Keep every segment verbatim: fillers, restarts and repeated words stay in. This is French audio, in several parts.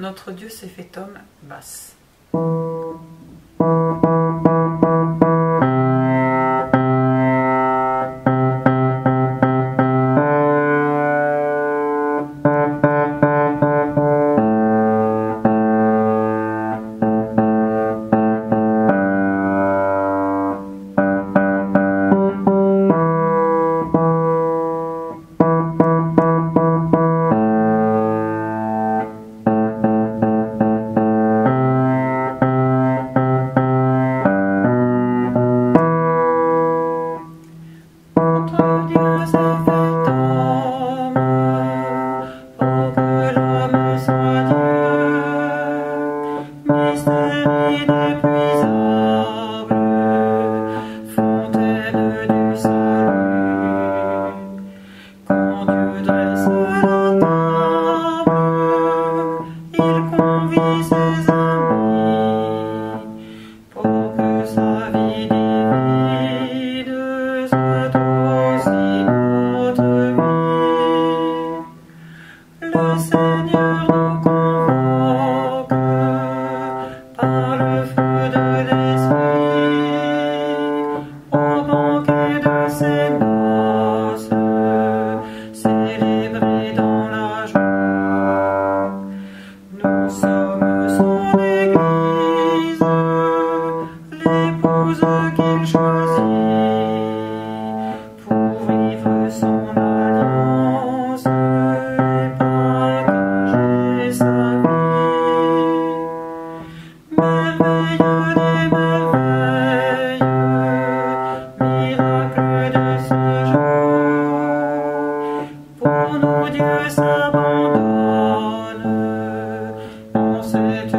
Notre Dieu s'est fait homme, Basse. Mystère inépuisable, fontaine du salut. Quand Dieu dresse la table, il convie ses amis pour que sa vie divine soit aussi notre vie. Le Seigneur nous convoque par le feu de l'Esprit au banquet de ses noces, célébrées dans la joie. Nous sommes son Église, l'épouse qu'il choisit pour vivre son alliance et partager sa vie. Merveille des merveilles, miracle de ce jour, pour nous Dieu s'abandonne en cette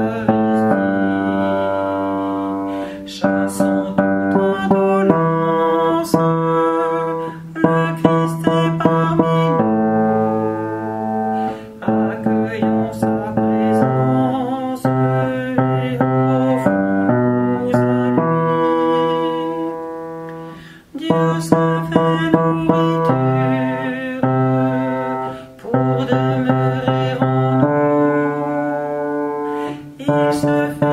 Eucharistie, chassant toute indolence. Le Christ est parmi nous, accueillons sa présence et offrons-nous à lui. Dieu se fait nourriture pour demeurer en nous. Il se fait